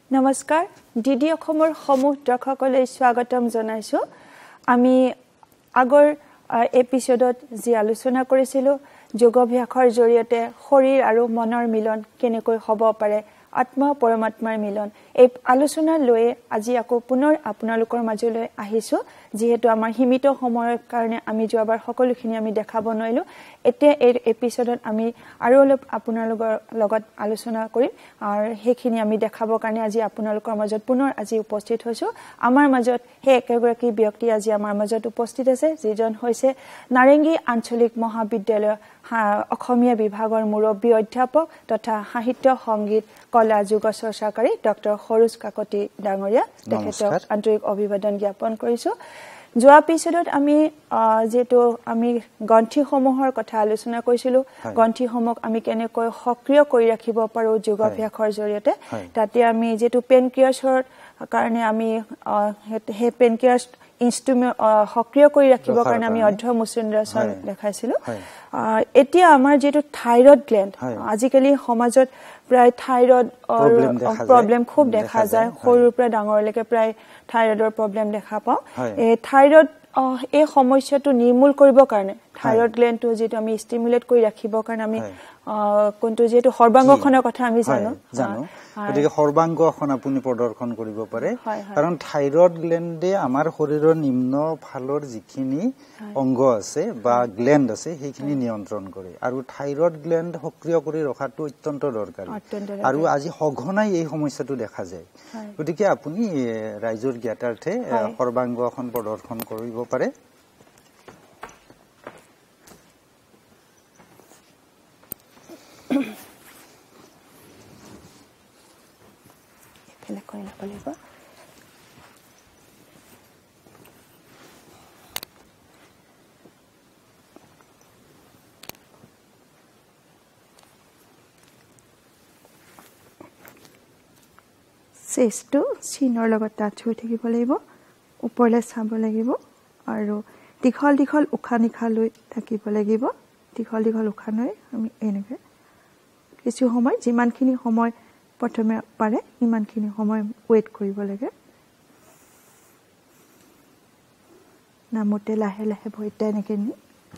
নমস্কাৰ ডিডি অসমৰ সমূহ দৰ্শকলৈ স্বাগতম জনাইছো আমি আগৰ এপিসোডত যি আলোচনা কৰিছিলো যোগাভ্যাসৰ জৰিয়তে শৰীৰ আৰু মনৰ মিলন কেনেকৈ হ'ব পাৰে আত্মা পৰমাত্মাৰ মিলন এই আলোচনা লৈ আজি আকৌ পুনৰ আপোনালোকৰ মাজলৈ আহিছো যেহেতু আমাৰ সীমিত সময়ৰ কাৰণে আমি যোৱাবাৰ সকলোখিনি আমি দেখাব নোৱাৰিলো এতিয়া এই এপিসোডত আমি আৰু অলপ আপোনালোকৰ লগত আলোচনা কৰিম আৰু হেখিনি আমি দেখাবৰ কাৰণে আজি আপোনালোকৰ মাজত পুনৰ আজি উপস্থিত হৈছো আমাৰ মাজত হে একগৰাকী ব্যক্তি আজি আমাৰ মাজত উপস্থিত আছে যিজন হৈছে নাৰেংগী আঞ্চলিক মহাবিদ্যালয় অসমীয়া বিভাগৰ মুৰব্বী অধ্যাপক তথা সাহিত্য সংগীত কলা যুগ চৰ্চাকাৰী ডক্টৰ সৰোজ কাকতি ডাঙৰীয়া তেখেতক আন্তৰিক অভিবাদন জ্ঞাপন কৰিছো যোৱা এপিসোডত আমি যেটো আমি গ্ৰন্থিসমূহৰ কথা আলোচনা কৰিছিলো গ্ৰন্থিসমূহ আমি কেনেকৈ সক্ৰিয় কৰি ৰাখিব পাৰো যোগাভ্যাসৰ জৰিয়তে তাতে আমি যেটো পেনক্ৰিয়াছৰ কাৰণে আমি হে পেনক্ৰিয়াছ ইনষ্ট্ৰুমেন্ট সক্ৰিয় কৰি ৰাখিবৰ কাৰণে আমি অৰ্ধমুচন্দ্ৰাসন দেখাইছিলো এতিয়া আমাৰ যেটো থাইৰয়েড গ্ল্যান্ড আজিকালি সমাজত প্ৰায় থাইৰয়েড প্ৰবলেম খুব দেখা যায় সৰুৰ পৰা ডাঙৰলৈকে প্ৰায় থাইৰয়েডৰ প্ৰবলেম দেখা পাওঁ এই থাইৰয়েড এই সমস্যাটো নিৰ্মূল কৰিবৰ কাৰণে থাইৰয়েড গ্ল্যান্ডটো যেটো আমি ষ্টিমুলেট কৰি ৰাখিবৰ কাৰণে আমি কোনটো যেটো সৰ্বাংগখনৰ কথা আমি জানো গতিকে সৰ্বাংগখন আপুনি প্ৰদৰ্শন কৰিব পাৰে কাৰণ থাইৰয়েড গ্ল্যান্ডে আমাৰ শৰীৰৰ নিম্ন ফালৰ যিখিনি অংগ আছে বা গ্ল্যান্ড আছে সেইখিনি নিয়ন্ত্ৰণ কৰে আৰু থাইৰয়েড গ্ল্যান্ড সক্ৰিয় কৰি ৰখাটো অত্যন্ত দৰকাৰী আৰু আজি সঘনাই এই সমস্যাটো দেখা যায় গতিকে আপুনি ৰাইজৰ জ্ঞাতাৰ্থে সৰ্বাংগখন প্ৰদৰ্শন কৰিব পাৰে চেষ্টটো চিনৰ লগত টাচ হৈ থাকিব লাগিব ওপৰলৈ চাব লাগিব আৰু দীঘল দীঘল উশাহ নিশাহ লৈ থাকিব লাগিব দীঘল দীঘল উশাহ লৈ আমি এনেকৈ কিছু সময় যিমানখিনি সময় প্ৰথমে পাৰে ইমানখিনি সময় ওয়েট কৰিব লাগে নামতে লাহে লাহে ভৰিটা এনেকৈ নি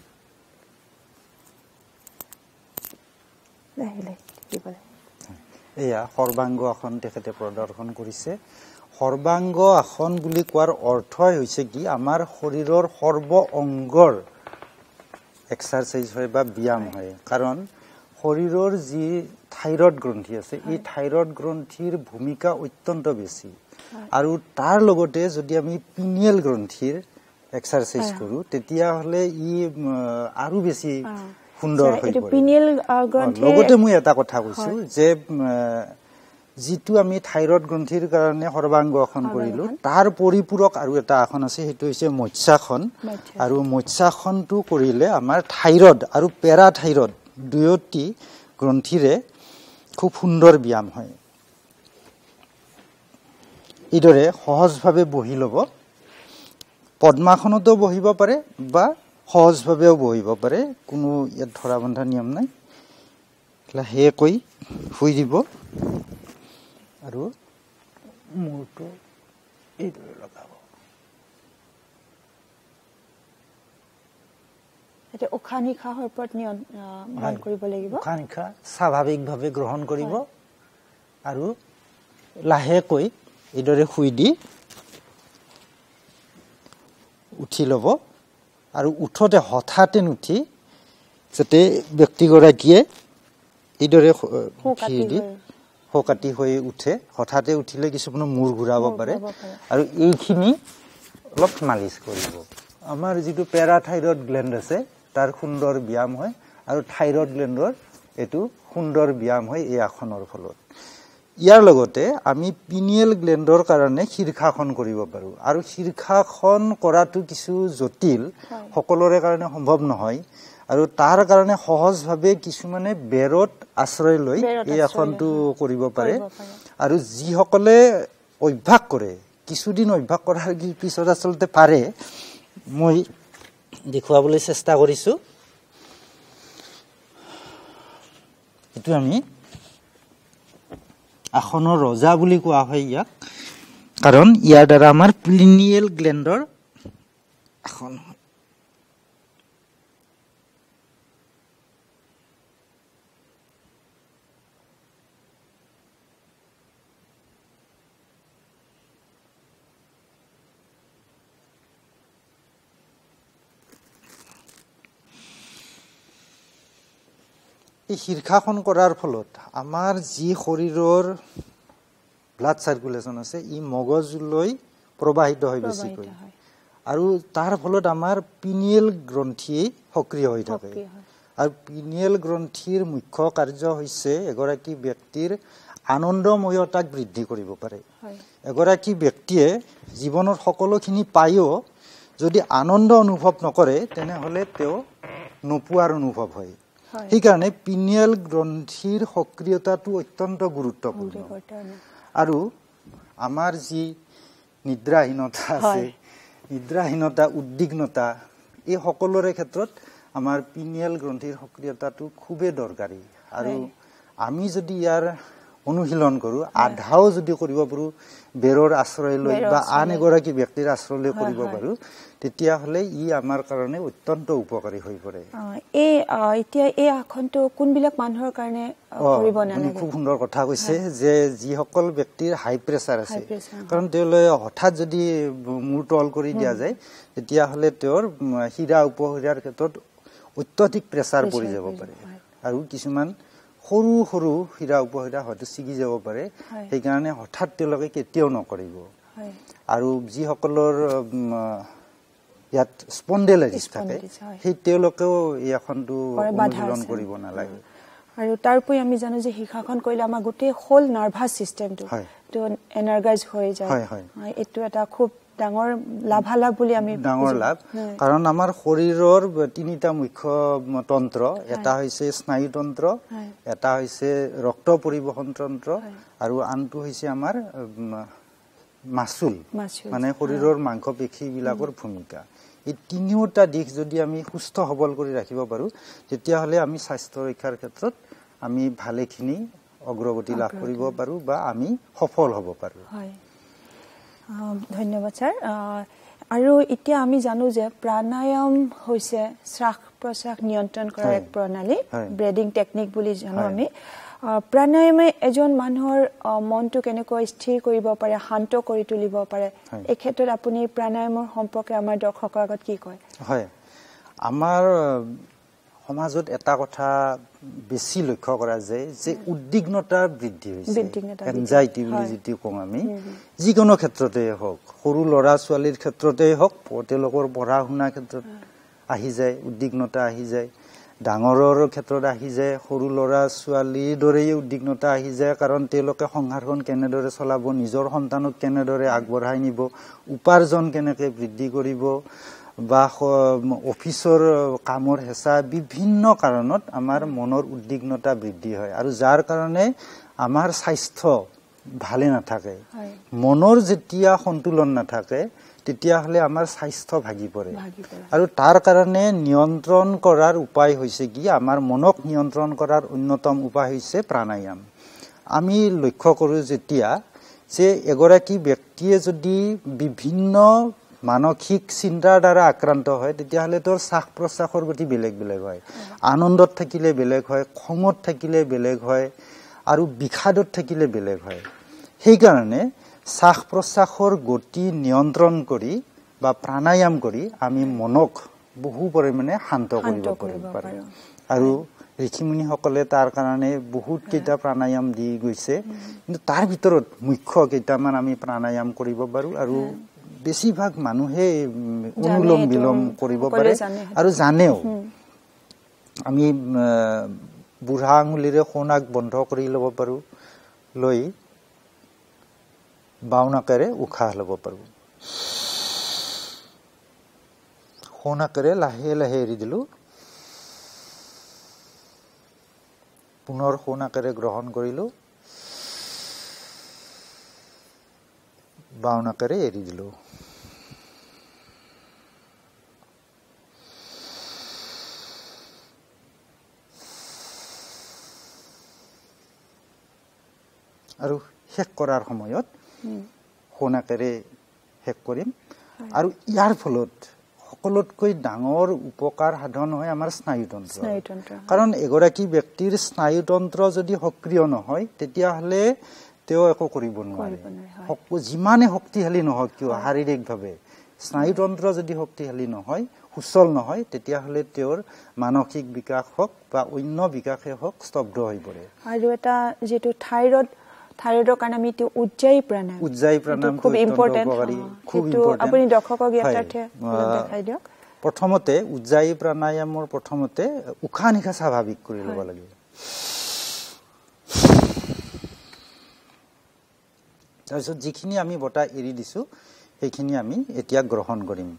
লাহে লাহে থাকিব লাগে এয়া সৰ্বাংগ আসন তেখেতে প্ৰদৰ্শন কৰিছে সৰ্বাংগ আসন বুলি কোৱাৰ অৰ্থই হৈছে কি আমাৰ শৰীৰৰ সৰ্ব অংগৰ এক্সাৰসাইজ হয় বা ব্যায়াম হয় কাৰণ শৰীৰৰ যি থাইৰয়েড গ্ৰন্থি আছে এই থাইৰয়েড গ্ৰন্থিৰ ভূমিকা অত্যন্ত বেছি আৰু তাৰ লগতে যদি আমি পিনিয়েল গ্ৰন্থিৰ এক্সাৰসাইজ কৰো তেতিয়া হলে ই আৰু বেছি সুন্দৰ হৈ পৰে পিনিয়েল গ্ৰন্থি লগতে মই এটা কথা কৈছো যে যিটো আমি থাইৰয়েড গ্ৰন্থিৰ কাৰণে সৰ্বাংগ আসন কৰিলো তাৰ পৰিপূৰক আৰু এটা আসন আছে হেতু হৈছে মৎস্যাসন আৰু মৎস্যাসনটো কৰিলে আমাৰ থাইৰয়েড আৰু পেৰাথাইৰয়েড দুয়োটি গ্ৰন্থিৰে খুব সুন্দৰ ব্যায়াম হয় ইদৰে সহজভাৱে বহি লব পদ্মাসনতো বহিব পাৰে বা সহজভাৱেও বহিব পাৰে কোনো ইয়াত ধৰা বন্ধা নিয়ম নাই লাহে কৈ শুই দিব আৰু মূৰটো এইদৰে লগাব এটা উশাহ নিশাহৰ ওপৰত নিয়ন্ত্ৰণ কৰিব লাগিব উশাহ নিশাহ স্বাভাৱিকভাৱে গ্ৰহণ কৰিব আৰু লাহেকৈ এইদৰে শুই দি উঠি ল'ব আৰু উঠতে হঠাতে নুঠি যাতে ব্যক্তিগৰাকীয়ে এইদৰে হকাতি হৈ উঠে হঠাতে উঠিলে কিছুমান মূৰ ঘূৰাব পাৰে আৰু এইখিনি অলপ মালিচ কৰিব আমাৰ যিটো পেৰাথাইৰয়েড গ্ল্যান্ড আছে তাৰ সুন্দৰ ব্যায়াম হয় আৰু থাইৰয়েড গ্ল্যান্ডৰ এটো সুন্দৰ ব্যায়াম হয় এই আসনৰ ফলত ইয়াৰ লগতে আমি পিনিয়েল গ্ল্যান্ডৰ কাৰণে শীৰ্ষাসন কৰিব পাৰো আৰু শীৰ্ষাসন কৰাটো কিছু জটিল সকলোৰে কাৰণে সম্ভৱ নহয় আৰু তাৰ কাৰণে সহজভাৱে কিছুমানে বেৰত আশ্ৰয় লৈ এই আসনটো কৰিব পাৰে আৰু যিসকলে অভ্যাস কৰে কিছুদিন অভ্যাস কৰাৰ পিছত আচলতে পাৰে মই দেখুৱাবলৈ চেষ্টা কৰিছো এটো আমি আসনৰ ৰজা বুলি কোৱা হয় ইয়াক কাৰণ ইয়াৰ দ্বাৰা আমাৰ পিনিয়েল গ্লেণ্ডৰ আসন হয় এই শীৰ্ষাসন কৰাৰ ফলত আমাৰ যি শৰীৰৰ ব্লাড সাৰ্কুলেশন আছে ই মগজুলৈ প্ৰবাহিত হয় বেছিকৈ আৰু তাৰ ফলত আমাৰ পিনিয়েল গ্ৰন্থি সক্ৰিয় হৈ থাকে আৰু পিনিয়েল গ্ৰন্থিৰ মুখ্য কাৰ্য হৈছে এগৰাকী ব্যক্তিৰ আনন্দময়তাক বৃদ্ধি কৰিব পাৰে এগৰাকী ব্যক্তিয়ে জীৱনৰ সকলোখিনি পায়ো যদি আনন্দ অনুভৱ নকৰে তেনেহলে তেওঁ নোপোৱাৰ অনুভৱ হয় সেইকাৰণে পিনিয়েল গ্ৰন্থিৰ সক্ৰিয়তাটো অত্যন্ত গুৰুত্বপূৰ্ণ আৰু আমাৰ যি নিদ্ৰাহীনতা আছে নিদ্ৰাহীনতা উদ্বিগ্নতা এই সকলোৰে ক্ষেত্ৰত আমাৰ পিনিয়েল গ্ৰন্থিৰ সক্ৰিয়তাটো খুবেই দৰকাৰী আৰু আমি যদি ইয়াৰ অনুশীলন কৰো আধাও যদি কৰিব পাৰো বেৰৰ আশ্ৰয় লৈ বা আন এগৰাকী ব্যক্তিৰ আশ্ৰয় লৈ কৰিব পাৰো তেতিয়া হলে ই আমাৰ কাৰণে অত্যন্ত উপকাৰী হৈ পৰে এই এতিয়া এই আসনটো কোনবিলাক মানুহৰ কাৰণে কৰিব নালাগে খুব সুন্দৰ কথা কৈছে যে যি সকল ব্যক্তিৰ হাই প্ৰেছাৰ আছে কাৰণ তেওঁলোকে হঠাৎ যদি মূৰ তল কৰি দিয়া যায় তেতিয়া হলে তেওঁৰ শিৰা উপশিৰাৰ ক্ষেত্ৰত অত্যধিক প্ৰেছাৰ পৰি যাব পাৰে আৰু কিছুমান সৰু সৰু শিৰা উপশিৰা হয়তো ছিগি যাব পাৰে সেইকাৰণে হঠাৎ তেওঁলোকে কেতিয়াও নকৰিব আৰু যি সকলৰ ইয়াত স্পন্ডেলাইটিছ থাকে সেই তেওঁলোকেও এই আসনটো অনুশীলন কৰিব নালাগে আৰু তাৰপৰি আমি জানো যে শীৰ্ষাসন কৰিলে আমাৰ গোটেই হোল নাৰ্ভাছ সিস্টেমটো তো এনাৰ্জাইজ হৈ যায় এইটো এটা খুব ডাঙৰ লাভালাভ বুলি আমি ডাঙৰ লাভ কাৰণ আমাৰ শৰীৰৰ তিনিটা মুখ্য তন্ত্ৰ এটা হৈছে স্নায়ুতন্ত্ৰ এটা হৈছে ৰক্ত পৰিবহন তন্ত্ৰ আৰু আনটো হৈছে আমাৰ মাসুল মানে শৰীৰৰ মাংসপেশী বিলাকৰ ভূমিকা এই তিনিওটা দিশ যদি আমি সুস্থ সবল কৰি ৰাখিব পাৰো তেতিয়া হলে আমি স্বাস্থ্য ৰক্ষাৰ ক্ষেত্ৰত আমি ভালেখিনি অগ্ৰগতি লাভ কৰিব পাৰো বা আমি সফল হ'ব পাৰো ধন্যবাদ স্যাৰ আৰু এতিয়া আমি জানো যে প্ৰাণায়াম হৈছে শ্বাস প্ৰশ্বাস নিয়ন্ত্ৰণ কৰাৰ এক প্ৰণালী ব্ৰেডিং টেকনিক বুলি জানো আমি প্ৰাণায়ামে এজন মানুহৰ মনটো কেনেকৈ স্থিৰ কৰিব পাৰে শান্ত কৰি তুলিব পাৰে এই ক্ষেত্ৰত আপুনি প্ৰাণায়ামৰ সম্পৰ্কে আমাৰ দৰ্শকৰ আগত কি কয় হয় আমাৰ সমাজত এটা কথা বেছি লক্ষ্য কৰা যায় যে উদ্বিগ্নতা বৃদ্ধি হৈছে এনজাইটি বুলি যেটি কওঁ আমি যিকোনো ক্ষেত্ৰতে হওক সৰু ল'ৰা ছোৱালীৰ ক্ষেত্ৰতে হওক তেওঁলোকৰ পঢ়া শুনা ক্ষেত্ৰত আহি যায় উদ্বিগ্নতা আহি যায় ডাঙৰৰ ক্ষেত্ৰত আহি যায় সৰু ল'ৰা ছোৱালীৰ দৰেই উদ্বিগ্নতা আহি যায় কাৰণ তেওঁলোকে সংসাৰখন কেনেদৰে চলাব নিজৰ সন্তানক কেনেদৰে আগবঢ়াই নিব উপাৰ্জন কেনেকৈ বৃদ্ধি কৰিব বা অফিচৰ কামৰ হেঁচা বিভিন্ন কাৰণত আমাৰ মনৰ উদ্বিগ্নতা বৃদ্ধি হয় আৰু যাৰ কাৰণে আমাৰ স্বাস্থ্য ভালে নাথাকে মনৰ যেতিয়া সন্তুলন নাথাকে তেতিয়াহলে আমাৰ স্বাস্থ্য ভাগি পৰে আৰু তাৰ কাৰণে নিয়ন্ত্ৰণ কৰাৰ উপায় হৈছে কি আমাৰ মনক নিয়ন্ত্ৰণ কৰাৰ অন্যতম উপায় হৈছে প্ৰাণায়াম আমি লক্ষ্য কৰো যেতিয়া যে এগৰাকী ব্যক্তিয়ে যদি বিভিন্ন মানসিক চিন্তাৰ দ্বাৰা আক্ৰান্ত হয় তেতিয়াহলে তোৰ শ্বাস প্ৰশ্বাসৰ গতি বেলেগ বেলেগ হয় আনন্দত থাকিলে বেলেগ হয় খঙত থাকিলে বেলেগ হয় আৰু বিষাদত থাকিলে বেলেগ হয় সেইকাৰণে শ্বাস প্ৰশ্বাসৰ গতি নিয়ন্ত্ৰণ কৰি বা প্ৰাণায়াম কৰি আমি মনক বহু পৰিমাণে শান্ত কৰিব পাৰো আৰু ঋষিমুনিসকলে তাৰ কাৰণে বহুত কেইটা প্ৰাণায়াম দি গৈছে কিন্তু তাৰ ভিতৰত মুখ্য কেইটামান আমি প্ৰাণায়াম কৰিব পাৰো আৰু বেছিভাগ মানুহে অনুলোম বিলোম কৰিব পাৰে আৰু জানেও আমি বুঢ়া আঙুলিৰে সোণাক বন্ধ কৰি ল'ব পাৰো লৈ বাওনাকেৰে উশাহ ল'ব পাৰো সোণাকেৰে লাহে লাহে এৰি দিলো পুনৰ সোণাকেৰে গ্ৰহণ কৰিলো বাওনাকেৰে এৰি দিলো আৰু শেষ কৰাৰ সময়ত সোনাকেৰে শেষ কৰিম আৰু ইয়াৰ ফলত সকলোতকৈ ডাঙৰ উপকাৰ সাধন হয় আমাৰ স্নায়ুতন্ত্ৰ কাৰণ এগৰাকী ব্যক্তিৰ স্নায়ুতন্ত্ৰ যদি সক্ৰিয় নহয় তেতিয়াহ'লে তেওঁ একো কৰিব নোৱাৰে যিমানে শক্তিশালী নহওক কিয় শাৰীৰিকভাৱে স্নায়ুতন্ত্ৰ যদি শক্তিশালী নহয় সুচল নহয় তেতিয়াহ'লে তেওঁৰ মানসিক বিকাশ হওক বা অন্য বিকাশে হওক স্তব্ধ হৈ পৰে আৰু এটা যেটো থাইৰয়ডৰ কাৰণে আমি উজ্জায়ী প্ৰাণায়াম খুব ইম্পৰ্টেন্ট খুব ইম্পৰ্টেন্ট আপুনি দৰ্শকক ইয়াতে দেখাই দিয়ক প্ৰথমতে উজ্জায়ী প্ৰাণায়ামৰ প্ৰথমতে উশাহ নিশাহ স্বাভাৱিক কৰি ল'ব লাগে তাৰপিছত যিখিনি আমি বতাহ এৰি দিছো সেইখিনি আমি এতিয়া গ্ৰহণ কৰিম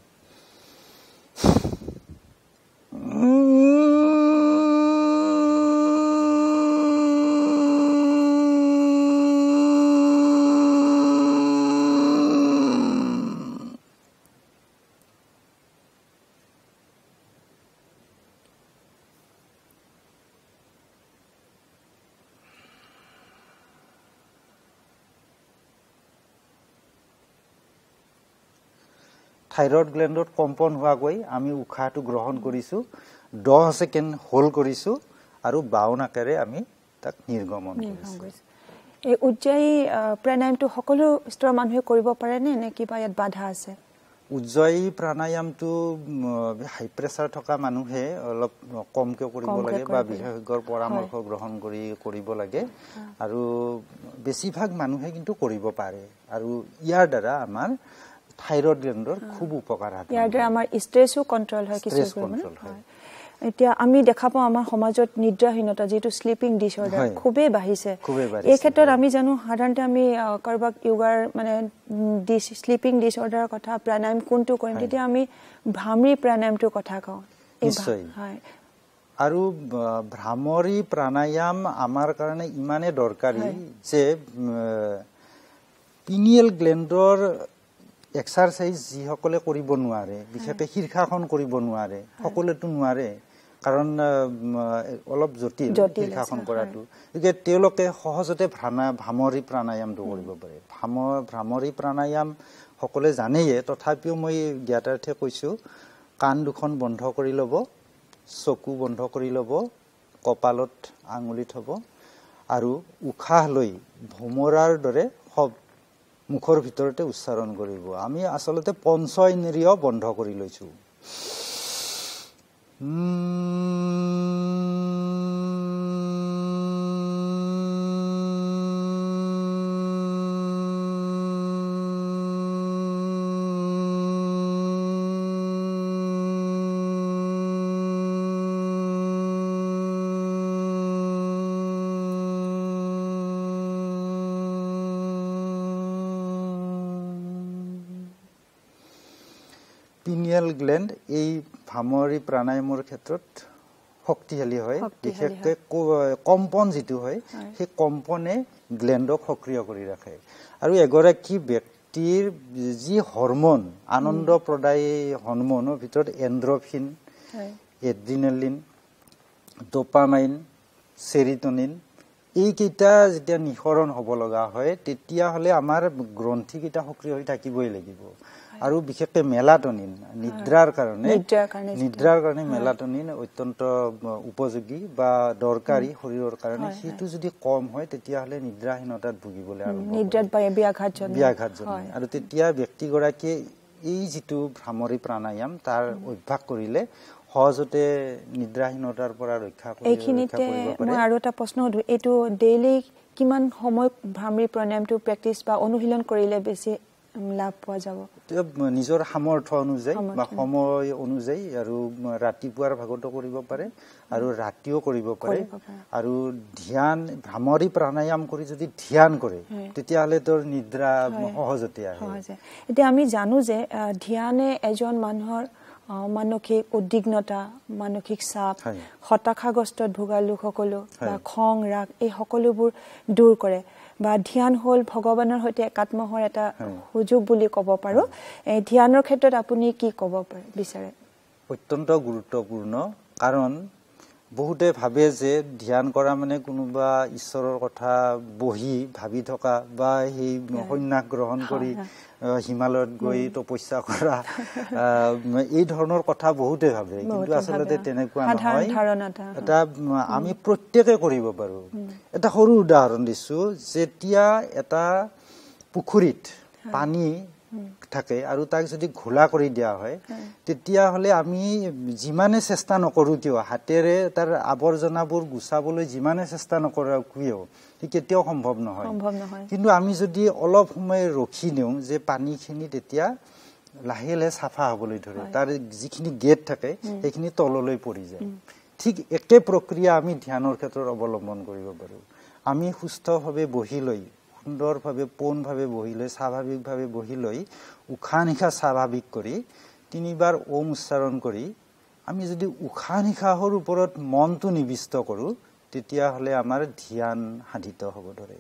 থাইৰয়ড গ্ল্যান্ডত কম্পন হোৱাকৈ আমি উশাহটো গ্ৰহণ কৰিছো 10 সেকেন্ড হোল্ড কৰিছো আৰু বাও নাকেৰে আমি তাক নিৰ্গমন কৰিছো এই উজ্জায়ী প্ৰাণায়ামটো সকলো স্তৰৰ মানুহে কৰিব পাৰে নে কিবা ইয়াত বাধা আছে উজ্জায়ী প্ৰাণায়ামটো হাই প্ৰেছাৰ থকা মানুহে অলপ কমকৈ কৰিব লাগে বা বিশেষজ্ঞৰ পৰামৰ্শ গ্ৰহণ কৰি কৰিব লাগে আৰু বেছিভাগ মানুহে কিন্তু কৰিব পাৰে আৰু ইয়াৰ দ্বাৰা আমাৰ থাইৰয়ড গ্ল্যান্ডৰ খুব উপকাৰ হয় ইয়াৰ দ্বাৰা আমাৰ ষ্ট্ৰেছও কন্ট্ৰোল হয় কিছু এতিয়া আমি দেখা পাওঁ আমাৰ সমাজত নিদ্ৰাহীনতা যেটো স্লিপিং ডিসঅৰ্ডাৰ খুবেই বাঢ়িছে এই ক্ষেত্ৰত আমি জানো সাধাৰণতে আমি কৰবাক যোগাৰ মানে স্লিপিং ডিসঅৰ্ডাৰৰ কথা প্ৰাণায়াম কোনটো কৰিম তেতিয়া আমি ভ্ৰামৰী প্ৰাণায়ামটো কথা কওঁ নিশ্চয় আৰু ভ্ৰামৰী প্ৰাণায়াম আমাৰ কাৰণে ইমানে দৰকাৰী যে পিনিয়েল গ্ল্যান্ডৰ এক্সাৰসাইজ যি সকলে কৰিব নোৱাৰে বিশেষকৈ শীৰ্ষাসন কৰিব নোৱাৰে সকলোটো নোৱাৰে কাৰণ অলপ জটিল শীৰ্ষাসন কৰাটো গতিকে তেওঁলোকে সহজতে ভ্ৰামৰী প্ৰাণায়ামটো কৰিব পাৰে ভ্ৰামৰী প্ৰাণায়াম সকলে জানেই তথাপিও মই জ্ঞাতাৰ্থে কৈছো কাণ দুখন বন্ধ কৰি ল'ব চকু বন্ধ কৰি ল'ব কপালত আঙুলি থব আৰু উশাহ লৈ ভোমৰাৰ দৰে মুখৰ ভিতৰতে উচ্চাৰণ কৰিব আমি আসলতে পঞ্চ ইন্দ্ৰিয় বন্ধ কৰি লৈছো পিনিয়েল গ্ল্যান্ড এই ভ্ৰামৰী প্ৰাণায়ামৰ ক্ষেত্ৰত শক্তিশালী হয় বিশেষকৈ কম্পন যেটো হয় সেই কম্পনে গ্ল্যান্ডক সক্ৰিয় কৰি ৰাখে আৰু এগৰাকী ব্যক্তিৰ যি হৰমন আনন্দপ্ৰদায়ী হৰমনৰ ভিতৰত এন্ড্ৰফিন এড্ৰিনালিন ডোপামাইন সেৰিটোনিন এই কেইটা যেতিয়া নিঃসৰণ হ'ব লগা হয় তেতিয়া হলে আমাৰ গ্ৰন্থি কেইটা সক্ৰিয় হৈ থাকিবই লাগিব আৰু বিশেষকৈ মেলাটোনিন নিদ্ৰাৰ কাৰণে মেলাটোনিন অত্যন্ত উপযোগী বা দৰকাৰী শৰীৰৰ কাৰণে সেইটো যদি কম হয় তেতিয়া হলে নিদ্ৰাহীনতাত ভুগিবলৈ আৰম্ভ নিদ্ৰাত ব্যাঘাত জন্মে আৰু তেতিয়া ব্যক্তিগৰাকীয়ে এই যেটো ভ্ৰামৰী প্ৰাণায়াম তাৰ অভ্যাস কৰিলে সহজতে নিদ্ৰাহীনতাৰ পৰা ৰক্ষা কৰিব পাৰে এইখিনিতে মই আৰু এটা প্ৰশ্ন সুধো এটো ডেইলি কিমান সময় ভ্ৰামৰী প্ৰাণায়ামটো প্ৰেক্টিস বা অনুশীলন কৰিলে বেছি লাভ পোৱা যাব নিজৰ সামৰ্থ্য অনুযায়ী বা সময় অনুযায়ী আৰু ৰাতিপুৱাৰ ভাগতো কৰিব পাৰে আৰু ৰাতিও কৰিব পাৰে আৰু ধ্যান ভ্ৰামৰী প্ৰাণায়াম কৰি যদি ধ্যান কৰে তেতিয়াহলে তোৰ নিদ্ৰা সহজতে আহে এতিয়া আমি জানো যে ধ্যানে এজন মানুহৰ মানসিক উদ্বিগ্নতা মানসিক চাপ হতাশাগ্ৰস্ত ভোগা লোকসকল বা খং ৰাগ এই সকলোবোৰ দূৰ কৰে বা ধ্যান হল ভগৱানৰ সৈতে একাত্ম হোৱাৰ এটা সুযোগ বুলি ক'ব পাৰো এই ধ্যানৰ ক্ষেত্ৰত আপুনি কি ক'ব বিচাৰে অত্যন্ত গুৰুত্বপূৰ্ণ কাৰণ বহুতে ভাবে যে ধ্যান কৰা মানে কোনোবা ঈশ্বৰৰ কথা বহি ভাবি থকা বা সেই সন্ন্যাস গ্ৰহণ কৰি হিমালয়ত গৈ তপস্যা কৰা এই ধৰণৰ কথা বহুতে ভাবে কিন্তু আসলতে তেনেকুৱা নহয় এটা আমি প্ৰত্যেকে কৰিব পাৰো এটা সৰু উদাহৰণ দিছো যেতিয়া এটা পুখুৰীত পানী থাকে আৰু তাক যদি ঘোলা কৰি দিয়া হয় তেতিয়া হলে আমি যিমানে চেষ্টা নকৰো কিয় হাতেৰে তাৰ আৱৰ্জনাবোৰ গুছাবলৈ যিমানে চেষ্টা নকৰো কিয় কেতিয়াও সম্ভৱ নহয় কিন্তু আমি যদি অলপ সময় ৰখি দিওঁ যে পানীখিনি তেতিয়া লাহে লাহে চাফা হ'বলৈ ধৰে তাৰ যিখিনি গেট থাকে সেইখিনি তললৈ পৰি যায় ঠিক একে প্ৰক্ৰিয়া আমি ধ্যানৰ ক্ষেত্ৰত অৱলম্বন কৰিব পাৰো আমি সুস্থভাৱে বহি লৈ সুন্দৰভাৱে পোনভাৱে বহি লৈ স্বাভাৱিকভাৱে বহি লৈ উশাহ নিশাহ স্বাভাৱিক কৰি 3 বাৰ ওম উচ্চাৰণ কৰি আমি যদি উশাহ নিশাহৰ ওপৰত মনটো নিবিষ্ট কৰো তেতিয়া হলে আমাৰ ধ্যান সাধিত হ'ব ধৰে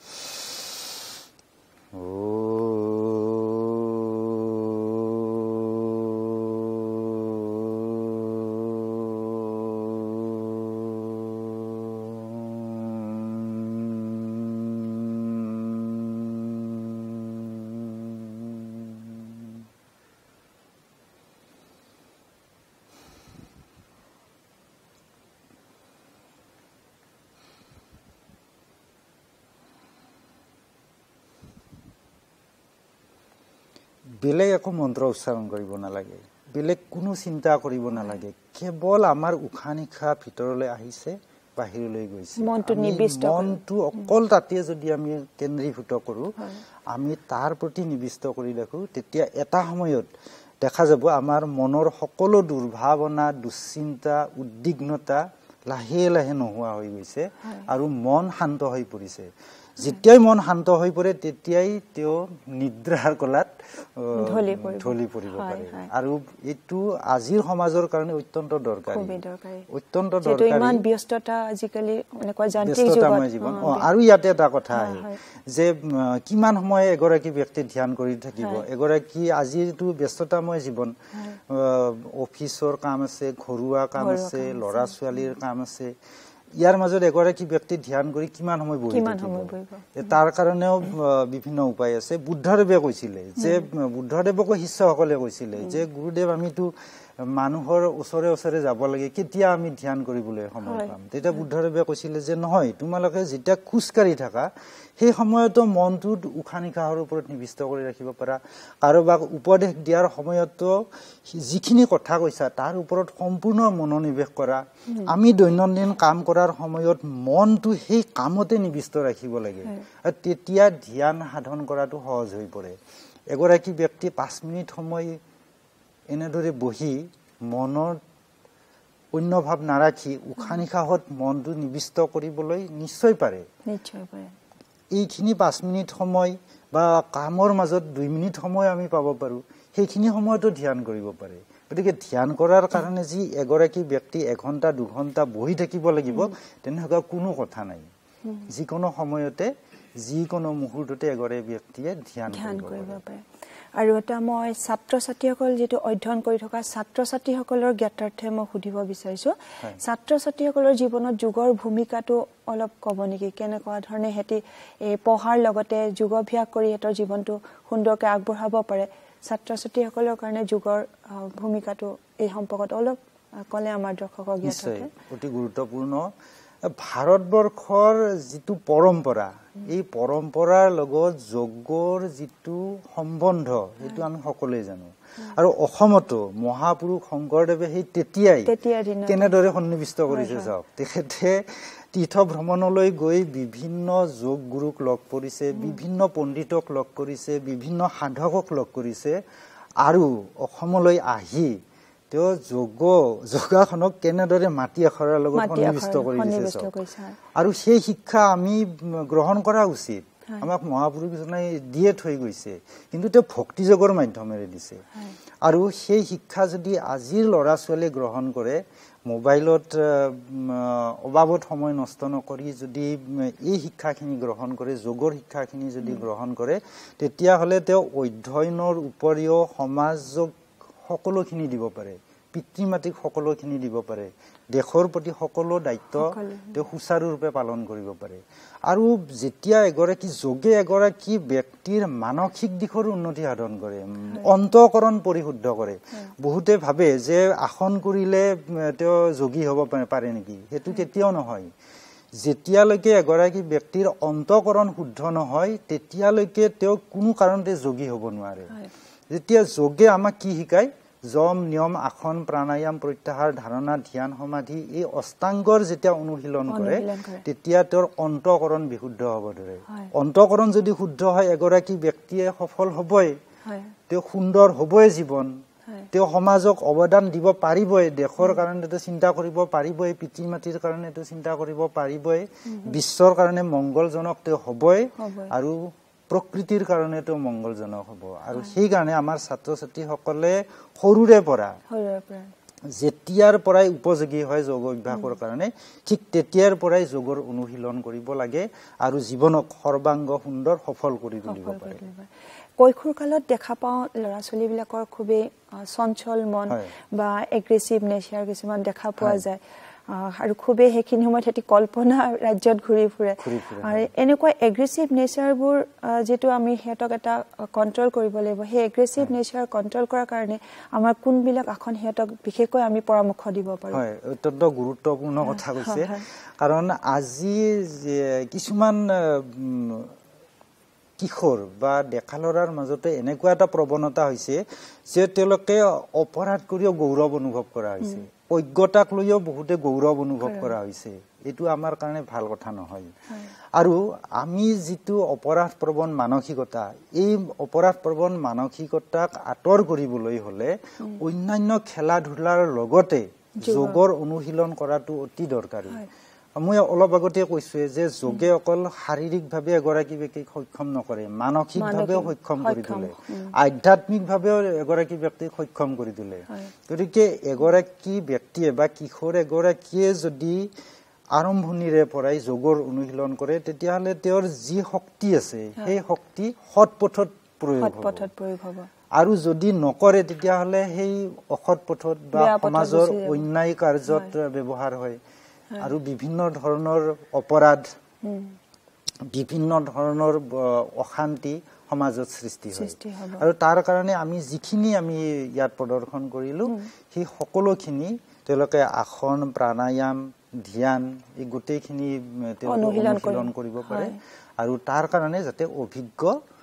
বেলেগ একো মন্ত্ৰ উচ্চাৰণ কৰিব নালাগে বেলেগ কোনো চিন্তা কৰিব নালাগে কেৱল আমাৰ উশাহ নিশাহ ভিতৰলৈ আহিছে বাহিৰলৈ গৈছে মনটো অকল তাতে যদি আমি কেন্দ্ৰীভূত কৰো আমি তাৰ প্ৰতি নিবিষ্ট কৰি ৰাখো তেতিয়া এটা সময়ত দেখা যাব আমাৰ মনৰ সকলো দুৰ্ভাৱনা দুশ্চিন্তা উদ্বিগ্নতা লাহে লাহে নোহোৱা হৈ গৈছে আৰু মন শান্ত হৈ পৰিছে যেতিয়াই মন শান্ত হৈ পৰে তেতিয়াই তেও নিদ্ৰাৰ কলাত ঢলি পৰিব পাৰে আৰু এটো আজিৰ সমাজৰ কাৰণে অত্যন্ত দৰকাৰী অত্যন্ত দৰকাৰী ইমান ব্যস্ততা আজিকালি এনেকুৱা যান্ত্ৰিক জীৱন আৰু ইয়াতে এটা কথা আহে যে কিমান সময় এগৰাকী ব্যক্তি ধ্যান কৰি থাকিব এগৰাকী আজিৰটো ব্যস্ততাময় জীৱন অফিচৰ কাম আছে ঘৰুৱা কাম আছে লৰা ছোৱালীৰ কাম আছে ইয়াৰ মাজত এগৰাকী ব্যক্তি ধ্যান কৰি কিমান সময় বহি থাকিব তাৰ কাৰণেও বিভিন্ন উপায় আছে বুদ্ধদেৱে কৈছিলে যে বুদ্ধদেৱকো শিষ্যসকলে কৈছিলে যে গুৰুদেৱ আমিতো মানুহৰ ওচৰে ওচৰে যাব লাগে কেতিয়া আমি ধ্যান কৰিবলৈ সময় পাম তেতিয়া বুদ্ধদেৱে কৈছিলে যে নহয় তোমালোকে যেতিয়া খুজকাঢ়ি থাকা সেই সময়তো মনটো উশাহ নিশাহৰ ওপৰত নিবিষ্ট কৰি ৰাখিব পাৰা কাৰোবাক উপদেশ দিয়াৰ সময়তো যিখিনি কথা কৈছা তাৰ ওপৰত সম্পূৰ্ণ মনোনিৱেশ কৰা আমি দৈনন্দিন কাম কৰাৰ সময়ত মনটো সেই কামতে নিবিষ্ট ৰাখিব লাগে আৰু তেতিয়া ধ্যান সাধন কৰাটো সহজ হৈ পৰে এগৰাকী ব্যক্তি 5 মিনিট সময় এনেদৰে বহি মনৰ অন্য ভাৱ নাৰাখি উশাহ নিশাহত মনটো নিবিষ্ট কৰিবলৈ নিশ্চয় পাৰে এইখিনি 5 মিনিট সময় বা কামৰ মাজত 2 মিনিট সময় আমি পাব পাৰো সেইখিনি সময়তো ধ্যান কৰিব পাৰে গতিকে ধ্যান কৰাৰ কাৰণে যি এগৰাকী ব্যক্তি 1 ঘণ্টা 2 ঘণ্টা বহি থাকিব লাগিব তেনেকুৱা কোনো কথা নাই যিকোনো সময়তে যিকোনো মুহূৰ্ততে এগৰাকী ব্যক্তিয়ে ধ্যান কৰিব পাৰে আৰু এটা মই ছাত্ৰ ছাত্ৰীসকল যেটো অধ্যয়ন কৰি থকা ছাত্ৰ ছাত্ৰীসকলৰ জ্ঞাতাৰ্থে মই সুধিব বিচাৰিছো ছাত্ৰ ছাত্ৰীসকলৰ জীৱনত যোগৰ ভূমিকাটো অলপ ক'ব নেকি কেনেকুৱা ধৰণে হেতি এই পঢ়াৰ লগতে যোগ অভ্যাস কৰি হেতৰ জীৱনটো সুন্দৰকৈ আগবঢ়াব পাৰে ছাত্ৰ ছাত্ৰীসকলৰ কাৰণে যোগৰ ভূমিকাটো এই সম্পৰ্কত অলপ ক'লে আমাৰ দৰ্শকক জ্ঞাতাৰ্থে অতি গুৰুত্বপূৰ্ণ ভাৰতবৰ্ষৰ যিটো পৰম্পৰা এই পৰম্পৰাৰ লগত যোগৰ যিটো সম্বন্ধ সেইটো আমি সকলোৱে জানো আৰু অসমতো মহাপুৰুষ শংকৰদেৱে সেই তেতিয়াই কেনেদৰে সন্নিবিষ্ট কৰিছে চাওক তেখেতে তীৰ্থ ভ্ৰমণলৈ গৈ বিভিন্ন যোগ গুৰুক লগ কৰিছে বিভিন্ন পণ্ডিতক লগ কৰিছে বিভিন্ন সাধকক লগ কৰিছে আৰু অসমলৈ আহি তেও যোগাসনক কেনেদৰে মাটি আখৰাৰ লগত সন্নিবিষ্ট কৰি দিছে আৰু সেই শিক্ষা আমি গ্ৰহণ কৰা উচিত আমাক মহাপুৰুষজনে দিয়ে থৈ গৈছে কিন্তু তে ভক্তি যোগৰ মাধ্যমেৰে দিছে আৰু সেই শিক্ষা যদি আজিৰ ল'ৰা ছোৱালীয়ে গ্ৰহণ কৰে মোবাইলত অবাবত সময় নষ্ট নকৰি যদি এই শিক্ষাখিনি গ্ৰহণ কৰে যোগৰ শিক্ষাখিনি যদি গ্ৰহণ কৰে তেতিয়া হলে তে অধ্যয়নৰ উপৰিও সমাজক সকলোখিনি দিব পাৰে পিতৃ মাতৃক সকলোখিনি দিব পাৰে দেশৰ প্ৰতি সকলো দায়িত্ব তেওঁ সুচাৰুৰূপে পালন কৰিব পাৰে আৰু যেতিয়া এগৰাকী যোগে এগৰাকী ব্যক্তিৰ মানসিক দিশৰ উন্নতি সাধন কৰে অন্তঃকৰণ পৰিশুদ্ধ কৰে বহুতে ভাবে যে আসন কৰিলে তেওঁ যোগী হ'ব পাৰে নেকি হেতু কেতিয়াও নহয় যেতিয়ালৈকে এগৰাকী ব্যক্তিৰ অন্তঃকৰণ শুদ্ধ নহয় তেতিয়ালৈকে তেওঁ কোনো কাৰণতে যোগী হ'ব নোৱাৰে যেতিয়া যোগে আমাক কি শিকায় যম নিয়ম আসন প্ৰাণায়াম প্ৰত্যাহাৰ ধাৰণা ধ্যান সমাধি এই অষ্টাংগৰ যেতিয়া অনুশীলন কৰে তেতিয়া তেওঁৰ অন্তঃকৰণ বিশুদ্ধ হ'ব ধৰে অন্তঃকৰণ যদি শুদ্ধ হয় এগৰাকী ব্যক্তিয়ে সফল হ'বই তেওঁ সুন্দৰ হ'বই জীৱন তেওঁ সমাজক অৱদান দিব পাৰিবই দেশৰ কাৰণে তেওঁ চিন্তা কৰিব পাৰিবই পিতৃ মাতৃৰ কাৰণে তেওঁ চিন্তা কৰিব পাৰিবই বিশ্বৰ কাৰণে মংগলজনক তেওঁ হ'বই আৰু প্ৰকৃতিৰ কাৰণে তেওঁ মংগলজনক হ'ব আৰু সেই কাৰণে আমাৰ ছাত্ৰ ছাত্ৰীসকলে সৰুৰে পৰা যেতিয়াৰ পৰাই উপযোগী হয় যোগ অভ্যাসৰ কাৰণে ঠিক তেতিয়াৰ পৰাই যোগৰ অনুশীলন কৰিব লাগে আৰু জীৱনক সৰ্বাংগ সুন্দৰ সফল কৰি তুলিব পাৰে কৈশোৰ কালত দেখা পাওঁ ল'ৰা ছোৱালীবিলাকৰ খুবেই চঞ্চল মন বা এগ্ৰেছিভ নেচাৰ কিছুমান দেখা পোৱা যায় আৰু খুবেই সেইখিনি সময়ত সিহঁতি কল্পনা ৰাজ্যত ঘূৰি ফুৰে আৰু এনেকুৱা এগ্ৰেছিভ নেচাৰবোৰ যেটো আমি সিহঁতক এটা কণ্ট্ৰল কৰিব লাগিব সেই এগ্ৰেছিভ নেচাৰ কণ্ট্ৰল কৰাৰ কাৰণে আমাৰ কোনবিলাক আসন সিহঁতক বিশেষকৈ আমি পৰামৰ্শ দিব পাৰোঁ হয় অত্যন্ত গুৰুত্বপূৰ্ণ কথা কৈছে কাৰণ আজি কিছুমান কিশোৰ বা ডেকা ল'ৰাৰ মাজতে এনেকুৱা এটা প্ৰৱণতা হৈছে যে তেওঁলোকে অপৰাধ কৰিও গৌৰৱ অনুভৱ কৰা হৈছে অজ্ঞতাক লৈও বহুতে গৌৰৱ অনুভৱ কৰা হৈছে এইটো আমাৰ কাৰণে ভাল কথা নহয় আৰু আমি যিটো অপৰাধ প্ৰৱণ মানসিকতা এই অপৰাধ প্ৰৱণ মানসিকতাক আঁতৰ কৰিবলৈ হলে অন্যান্য খেলা ধূলাৰ লগতে যোগৰ অনুশীলন কৰাটো অতি দৰকাৰী মই অলপ আগতে কৈছোৱে যে যোগে অকল শাৰীৰিকভাৱে এগৰাকী ব্যক্তিক সক্ষম নকৰে মানসিকভাৱেও সক্ষম কৰি তোলে আধ্যাত্মিকভাৱেও এগৰাকী ব্যক্তিক সক্ষম কৰি তোলে গতিকে এগৰাকী ব্যক্তিয়ে বা কিশোৰ এগৰাকীয়ে যদি আৰম্ভণিৰে পৰাই যোগৰ অনুশীলন কৰে তেতিয়াহ'লে তেওঁৰ যি শক্তি আছে সেই শক্তি সৎ পথত প্ৰয়োগ হ'ব আৰু যদি নকৰে তেতিয়াহ'লে সেই অসৎ পথত বা সমাজৰ অন্যায় কাৰ্যত ব্যৱহাৰ হয় আৰু বিভিন্ন ধৰণৰ অপৰাধ বিভিন্ন ধৰণৰ অশান্তি সমাজত সৃষ্টি হয় আৰু তাৰ কাৰণে আমি যিখিনি আমি ইয়াত প্ৰদৰ্শন কৰিলো সেই সকলোখিনি তেওঁলোকে আসন প্ৰাণায়াম ধ্যান এই গোটেইখিনি অনুশীলন কৰিব পাৰে আৰু তাৰ কাৰণে যাতে অভিজ্ঞ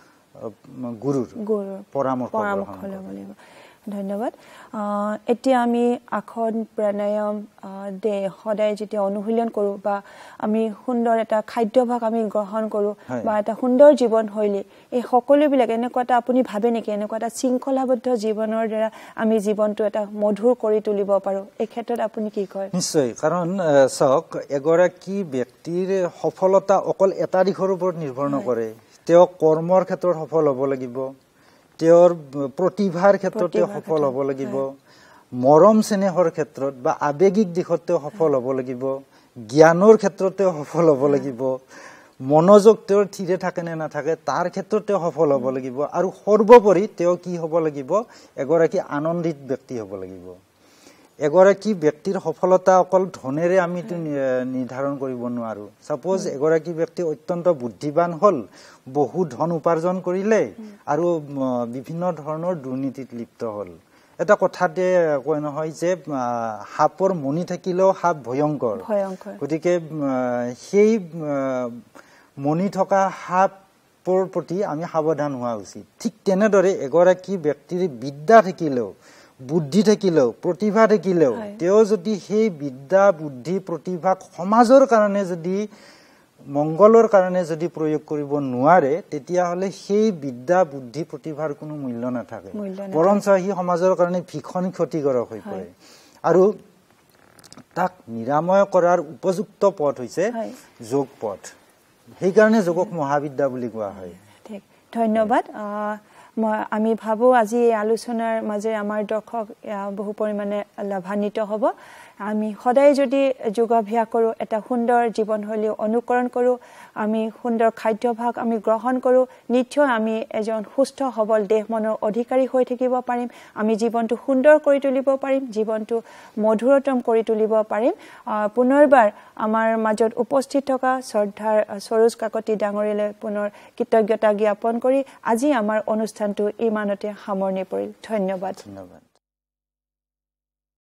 গুৰুৰ পৰামৰ্শ ল'ব লাগিব ধন্যবাদ এতিয়া আমি আসন প্ৰাণায়াম সদায় যেতিয়া অনুশীলন কৰো বা আমি সুন্দৰ এটা খাদ্যভাগ আমি গ্ৰহণ কৰো বা এটা সুন্দৰ জীৱনশৈলী এই সকলোবিলাক এনেকুৱা এটা আপুনি ভাবে নেকি এনেকুৱা এটা শৃংখলাবদ্ধ জীৱনৰ দ্বাৰা আমি জীৱনটো এটা মধুৰ কৰি তুলিব পাৰো এই ক্ষেত্ৰত আপুনি কি কয় নিশ্চয় কাৰণ চাওক এগৰাকী ব্যক্তিৰ সফলতা অকল এটা দিশৰ ওপৰত নিৰ্ভৰ নকৰে তেওঁ কৰ্মৰ ক্ষেত্ৰত সফল হ'ব লাগিব তেওঁৰ প্ৰতিভাৰ ক্ষেত্ৰতে সফল হ'ব লাগিব মৰম স্নেহৰ ক্ষেত্ৰত বা আবেগিক দিশতে সফল হ'ব লাগিব জ্ঞানৰ ক্ষেত্ৰতে সফল হ'ব লাগিব মনোযোগ তেওঁৰ থিৰে থাকে নে নাথাকে তাৰ ক্ষেত্ৰতে সফল হ'ব লাগিব আৰু সৰ্বোপৰি তেওঁ কি হ'ব লাগিব এগৰাকী আনন্দিত ব্যক্তি হ'ব লাগিব এগৰাকী ব্যক্তিৰ সফলতা অকল ধনেৰে আমি নিৰ্ধাৰণ কৰিব নোৱাৰো সাপোজ এগৰাকী ব্যক্তি অত্যন্ত বুদ্ধিমান হল বহু ধন উপাৰ্জন কৰিলে আৰু বিভিন্ন ধৰণৰ দুৰ্নীতিত লিপ্ত হল এটা কথাতে কয় নহয় যে সাপৰ মণি থাকিলেও সাপ ভয়ংকৰ গতিকে সেই মণি থকা সাপৰ প্ৰতি আমি সাৱধান হোৱা উচিত ঠিক তেনেদৰে এগৰাকী ব্যক্তিৰ বিদ্যা থাকিলেও বুদ্ধি থাকিলেও প্ৰতিভা থাকিলেও তেওঁ যদি সেই বিদ্যা বুদ্ধি প্ৰতিভাক সমাজৰ কাৰণে যদি মংগলৰ কাৰণে যদি প্ৰয়োগ কৰিব নোৱাৰে তেতিয়াহ'লে সেই বিদ্যা বুদ্ধি প্ৰতিভাৰ কোনো মূল্য নাথাকে বৰঞ্চ সি সমাজৰ কাৰণে ভীষণ ক্ষতিকাৰক হৈ পৰে আৰু তাক নিৰাময় কৰাৰ উপযুক্ত পথ হৈছে যোগ পথ সেইকাৰণে যোগক মহাবিদ্যা বুলি কোৱা হয় ঠিক ধন্যবাদ আমি ভাবো আজি এই আলোচনাৰ মাজে আমাৰ দৰ্শক বহু পৰিমাণে লাভান্বিত হ'ব আমি সদায় যদি যোগাভ্যাস কৰোঁ এটা সুন্দৰ জীৱনশৈলী অনুকৰণ কৰোঁ আমি সুন্দৰ খাদ্যভাগ আমি গ্ৰহণ কৰোঁ নিশ্চয় আমি এজন সুস্থ সবল দেহ মনৰ অধিকাৰী হৈ থাকিব পাৰিম আমি জীৱনটো সুন্দৰ কৰি তুলিব পাৰিম জীৱনটো মধুৰতম কৰি তুলিব পাৰিম পুনৰবাৰ আমাৰ মাজত উপস্থিত থকা শ্ৰদ্ধাৰ সৰোজ কাকতি ডাঙৰীয়ালৈ পুনৰ কৃতজ্ঞতা জ্ঞাপন কৰি আজি আমাৰ অনুষ্ঠানটো ইমানতে সামৰণি পৰিল ধন্যবাদ